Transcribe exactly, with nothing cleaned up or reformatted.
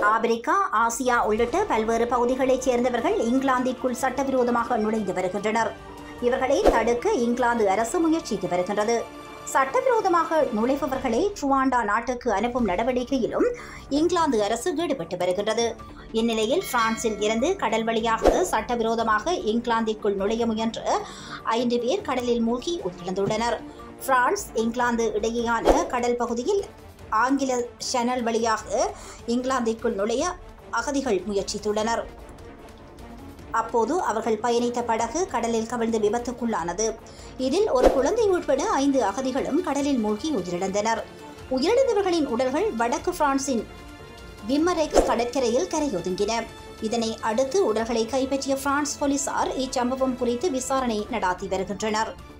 Africa, Asia உள்ளிட்ட பல்வேறு பகுதிகளைச் சேர்ந்தவர்கள் இங்கிலாந்திற்குள் சட்டவிரோதமாக நுழைந்து வருகின்றனர். இவர்களை தடுக்க இங்கிலாந்து அரசு முயற்சித்து வருகின்றது. சட்டவிரோதமாக நுழைபவர்களை ருவாண்டா நாட்டுக்கு அனுப்பும் நடவடிக்கையிலும் இங்கிலாந்து அரசு ஈடுபட்டு வருகின்றது. இந்நிலையில் பிரான்சில் இருந்து கடல் வழியாக சட்டவிரோதமாக இங்கிலாந்திற்குள் நுழைய முயன்ற ஐந்து பேர் கடலில் மூழ்கி உயிரிழந்துள்ளனர். பிரான்ஸ் இங்கிலாந்து இடையேயான கடல் பகுதியில் ஆங்கில சேனல் வழியாக இங்கிலாந்திற்குள் நுழைய அகதிகள் முயற்சித்துள்ளனர். அப்போது அவர்கள் பயணித்த படகு கடலில் கவிழ்ந்து விபத்துக்குள்ளானது. இதில் ஒரு குழந்தை உட்பட ஐந்து அகதிகளும் கடலில் மூழ்கி உயிரிழந்தனர். உயிரிழந்தவர்களின் உடல்கள் வடக்கு பிரான்சின் விம்மரெக்ஸ் கடற்கரையில் கரையொதுங்கின. இதனை அடுத்து உடல்களை கைப்பற்றிய பிரான்ஸ் போலீசார் இச்சம்பவம் குறித்து விசாரணை நடாத்தி வருகின்றனர்.